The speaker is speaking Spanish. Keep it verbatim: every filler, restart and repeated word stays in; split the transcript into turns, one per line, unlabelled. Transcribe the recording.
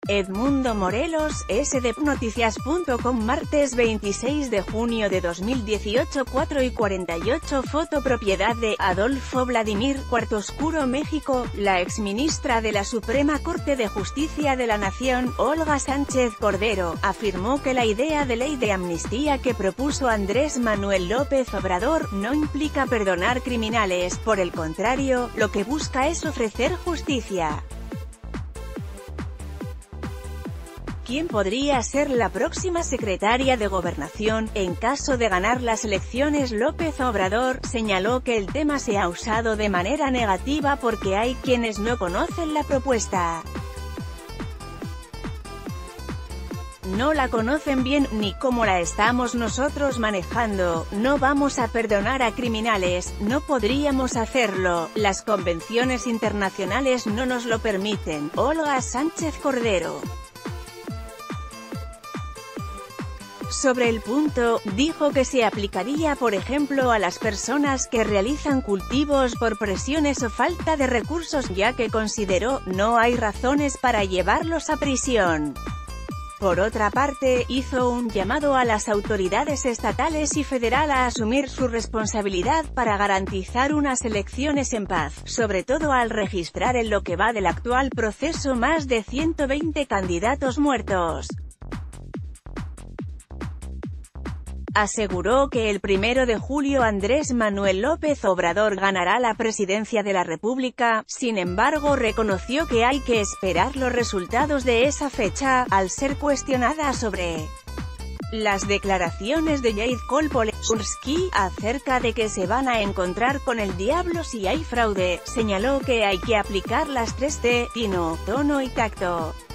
Edmundo Morelos, S D Noticias punto com. Martes veintiséis de junio de dos mil dieciocho, cuatro y cuarenta y ocho. Foto propiedad de Adolfo Vladimir. Cuarto Oscuro, México. La exministra de la Suprema Corte de Justicia de la Nación, Olga Sánchez Cordero, afirmó que la idea de ley de amnistía que propuso Andrés Manuel López Obrador no implica perdonar criminales, por el contrario, lo que busca es ofrecer justicia. ¿Quién podría ser la próxima secretaria de Gobernación, en caso de ganar las elecciones? López Obrador señaló que el tema se ha usado de manera negativa porque hay quienes no conocen la propuesta. No la conocen bien, ni cómo la estamos nosotros manejando. No vamos a perdonar a criminales, no podríamos hacerlo, las convenciones internacionales no nos lo permiten. Olga Sánchez Cordero. Sobre el punto, dijo que se aplicaría por ejemplo a las personas que realizan cultivos por presiones o falta de recursos, ya que consideró, no hay razones para llevarlos a prisión. Por otra parte, hizo un llamado a las autoridades estatales y federal a asumir su responsabilidad para garantizar unas elecciones en paz, sobre todo al registrar en lo que va del actual proceso más de ciento veinte candidatos muertos. Aseguró que el primero de julio Andrés Manuel López Obrador ganará la presidencia de la República. Sin embargo, reconoció que hay que esperar los resultados de esa fecha, al ser cuestionada sobre las declaraciones de Jared Kolpolensky acerca de que se van a encontrar con el diablo si hay fraude. Señaló que hay que aplicar las tres T, tino, tono y tacto.